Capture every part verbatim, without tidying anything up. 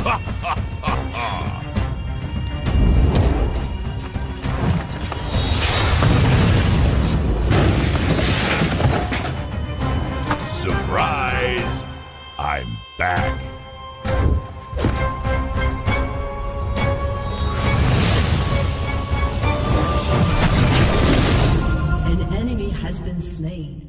Surprise! I'm back. An enemy has been slain.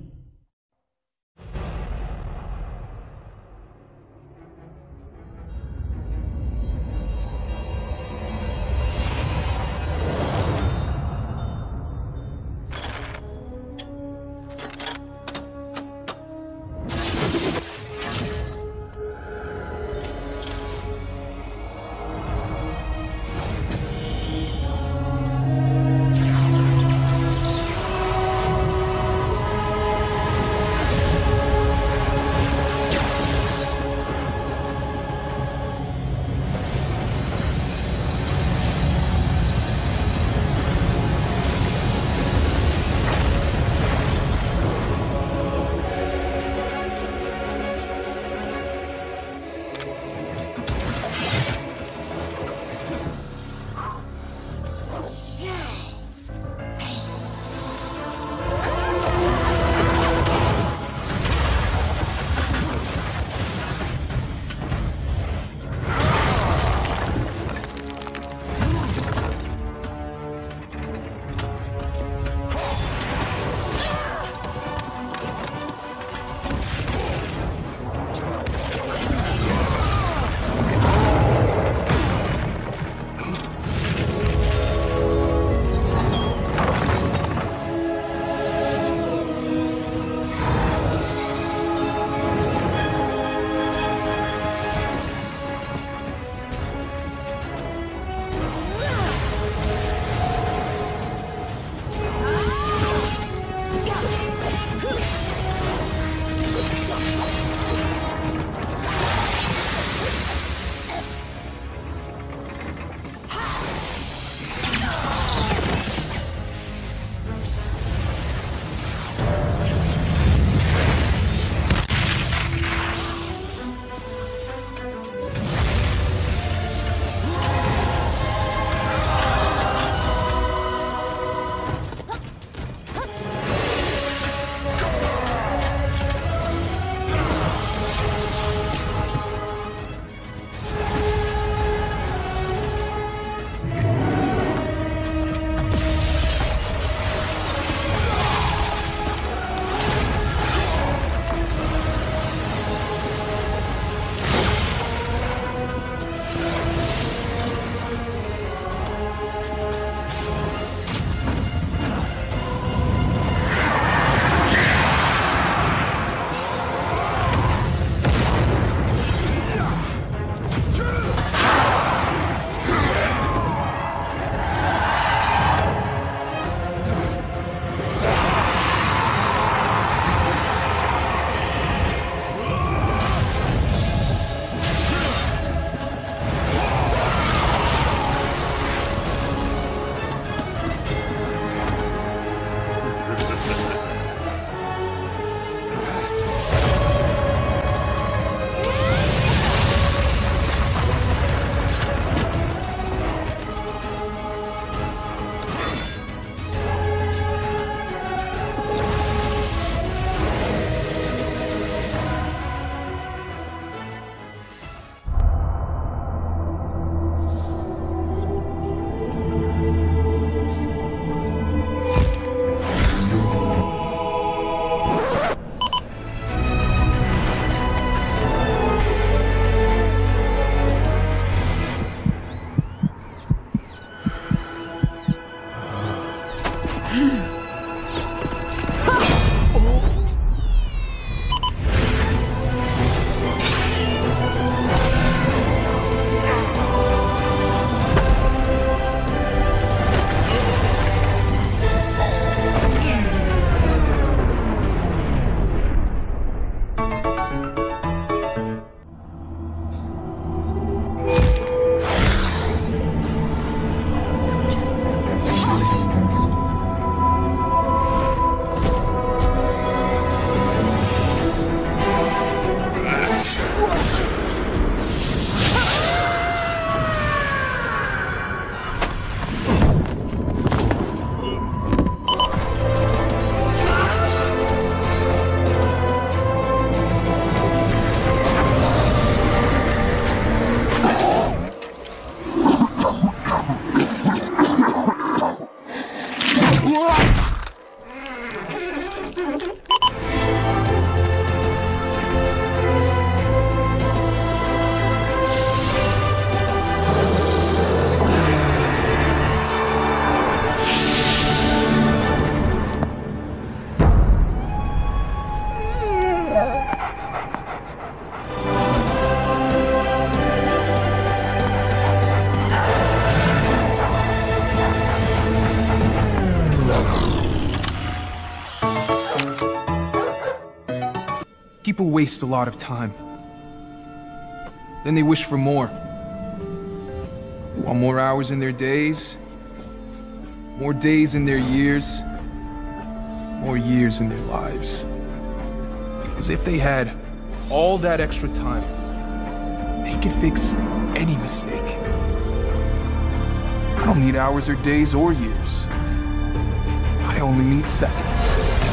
waste a lot of time. Then they wish for more. They want more hours in their days, more days in their years, more years in their lives. As if they had all that extra time, they could fix any mistake. I don't need hours or days or years. I only need seconds.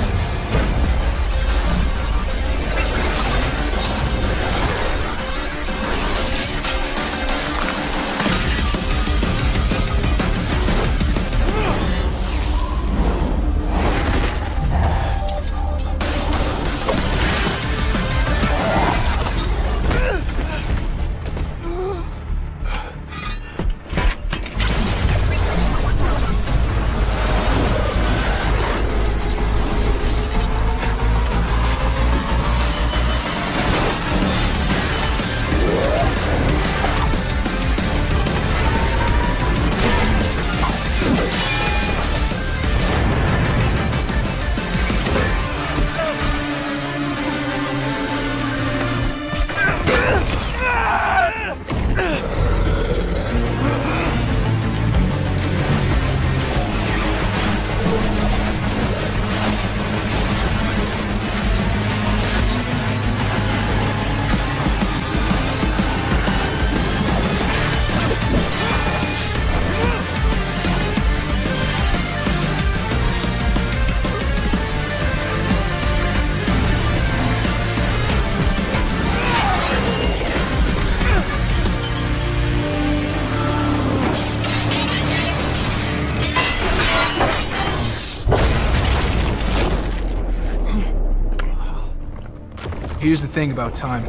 Here's the thing about time.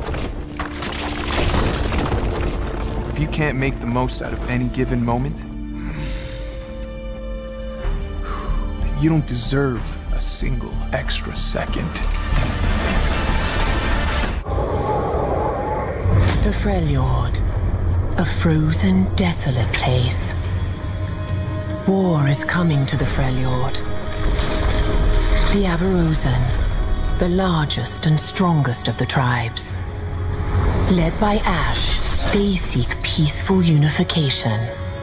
If you can't make the most out of any given moment, then you don't deserve a single extra second. The Freljord, a frozen, desolate place. War is coming to the Freljord. The Avarosan, the largest and strongest of the tribes. Led by Ash, they seek peaceful unification.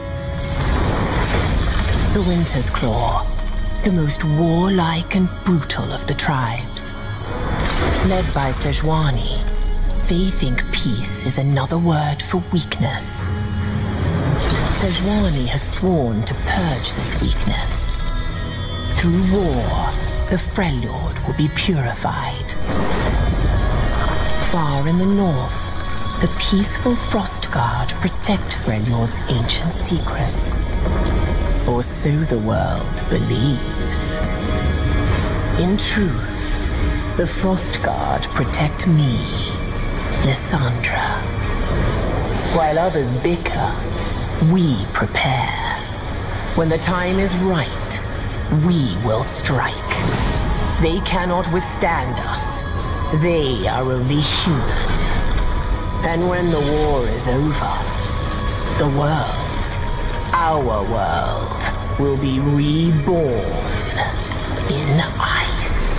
The Winter's Claw, the most warlike and brutal of the tribes. Led by Sejuani, they think peace is another word for weakness. Sejuani has sworn to purge this weakness. Through war, the Freljord will be purified. Far in the north, the peaceful Frostguard protect Freljord's ancient secrets. Or so the world believes. In truth, the Frostguard protect me, Lissandra. While others bicker, we prepare. When the time is right, we will strike. They cannot withstand us. They are only human. And when the war is over, the world, our world, will be reborn in ice.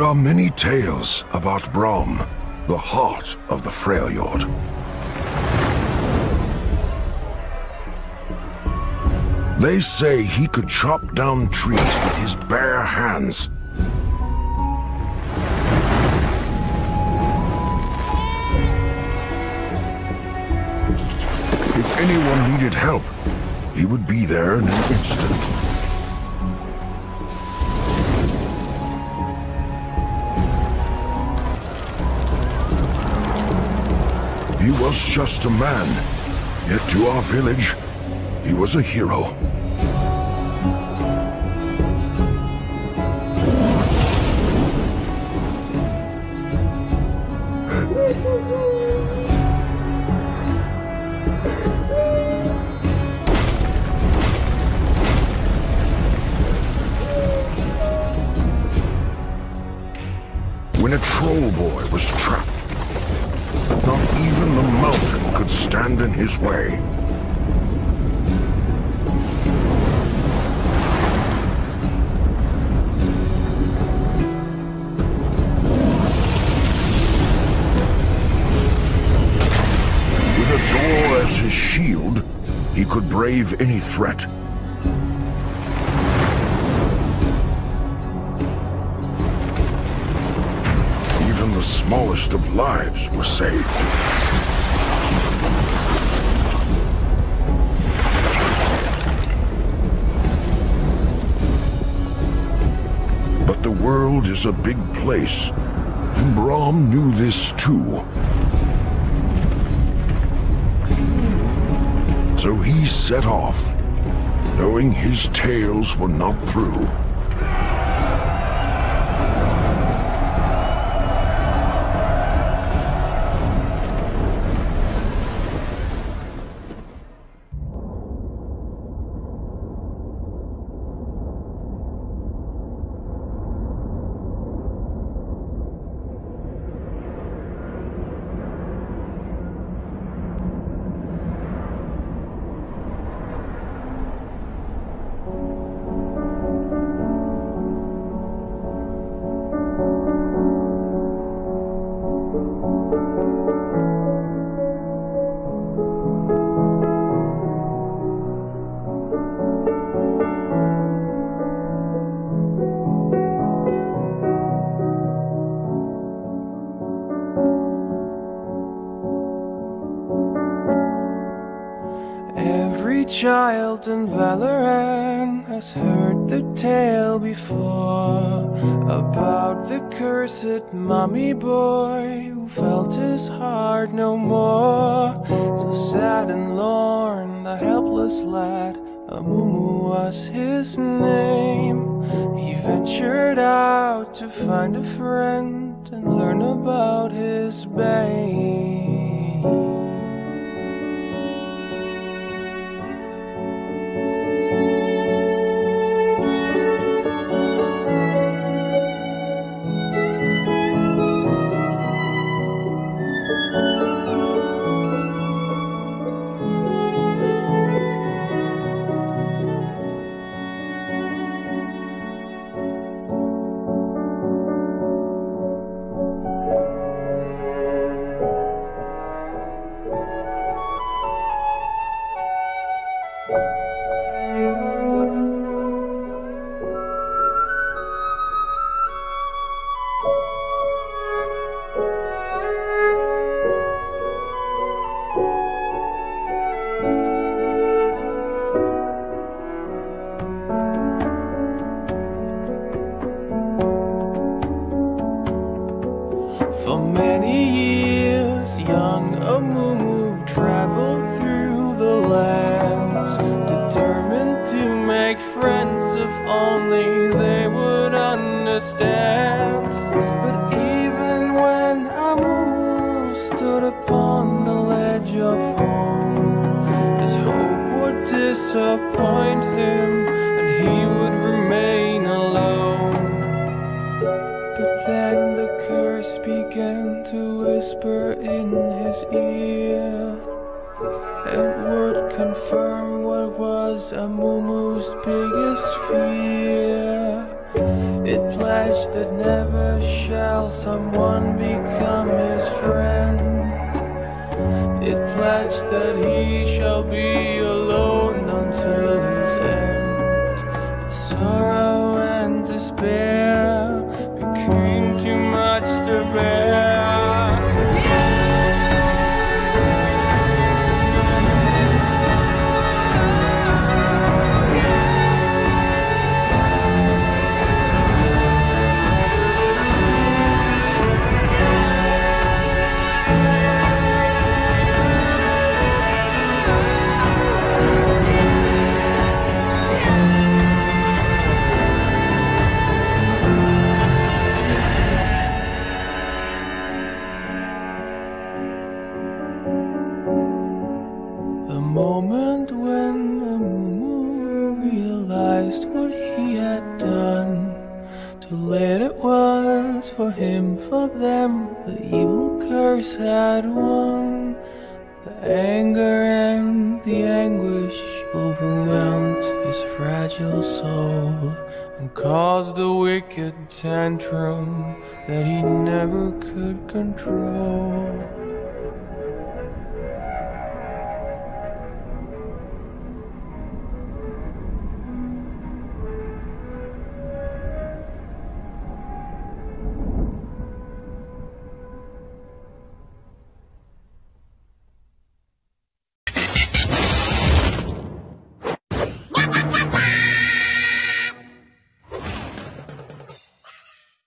are many tales about Braum, the heart of the Freljord. They say he could chop down trees with his bare hands. If anyone needed help, he would be there in an instant. He was just a man, yet to our village, he was a hero. When a troll boy was trapped, not even the mountain could stand in his way. With a door as his shield, he could brave any threat. The smallest of lives were saved. But the world is a big place, and Braum knew this too. So he set off, knowing his tales were not through. Child in Valoran has heard the tale before about the cursed mummy boy who felt his heart no more. So sad and lorn, the helpless lad, Amumu was his name. He ventured out to find a friend and learn about his bane. For many years, young Amumu traveled through the lands, determined to make friends if only they would understand. But even when Amumu stood upon the ledge of home, his hope would disappoint him and he would remain alone. But then the curse began to whisper in his ear. It would confirm what was Amumu's biggest fear. It pledged that never shall someone become his friend. It pledged that he shall be alone until his end. But sorrow and despair became too much to bear. The moment when Amumu realized what he had done, too late it was for him, for them, the evil curse had won. The anger and the anguish overwhelmed his fragile soul and caused a wicked tantrum that he never could control.